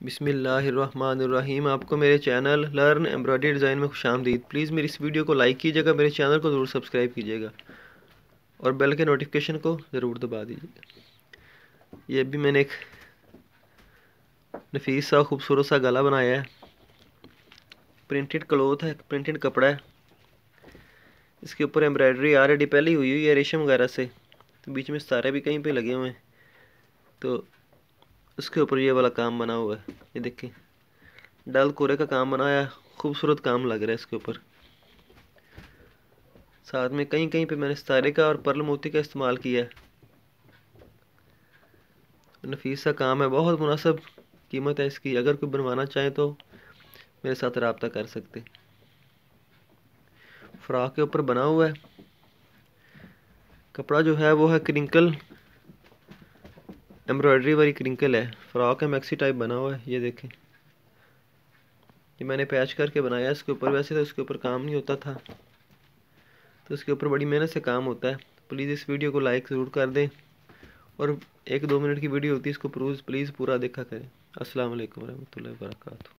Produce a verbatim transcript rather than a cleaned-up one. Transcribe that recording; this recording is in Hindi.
बिस्मिल्लाहिर्रहमानिर्रहीम। आपको मेरे चैनल लर्न एम्ब्रॉयडरी डिज़ाइन में खुशामदीद। प्लीज़ मेरी इस वीडियो को लाइक कीजिएगा, मेरे चैनल को ज़रूर सब्सक्राइब कीजिएगा और बेल के नोटिफिकेशन को ज़रूर दबा दीजिएगा। ये भी मैंने एक नफीस सा खूबसूरत सा गला बनाया है। प्रिंटेड क्लोथ है, प्रिंटेड कपड़ा है। इसके ऊपर एम्ब्रॉयडरी ऑलरेडी पहले ही हुई हुई है रेशम वगैरह से, तो बीच में सितारे भी कहीं पे लगे हुए हैं, तो उसके ऊपर ये वाला काम बना हुआ है। ये देखिए, डल कोरे का काम बनाया, खूबसूरत काम लग रहा है इसके ऊपर। साथ में कहीं कहीं पे मैंने सितारे का और पर्ल मोती का इस्तेमाल किया है। नफीस सा काम है, बहुत मुनासिब कीमत है इसकी। अगर कोई बनवाना चाहे तो मेरे साथ रब्ता कर सकते। फ्रॉक के ऊपर बना हुआ है। कपड़ा जो है वो है क्रिंकल, एम्ब्रॉयडरी वाली क्रिंकल है। फ्रॉक है, मैक्सी टाइप बना हुआ है। ये देखें, ये मैंने पैच करके बनाया है इसके ऊपर। वैसे तो इसके ऊपर काम नहीं होता था, तो इसके ऊपर बड़ी मेहनत से काम होता है। प्लीज़ इस वीडियो को लाइक ज़रूर कर दें और एक दो मिनट की वीडियो होती है, इसको प्लीज़ प्लीज़ पूरा देखा करें। अस्सलाम वालेकुम रहमतुल्लाहि व बरकातहू।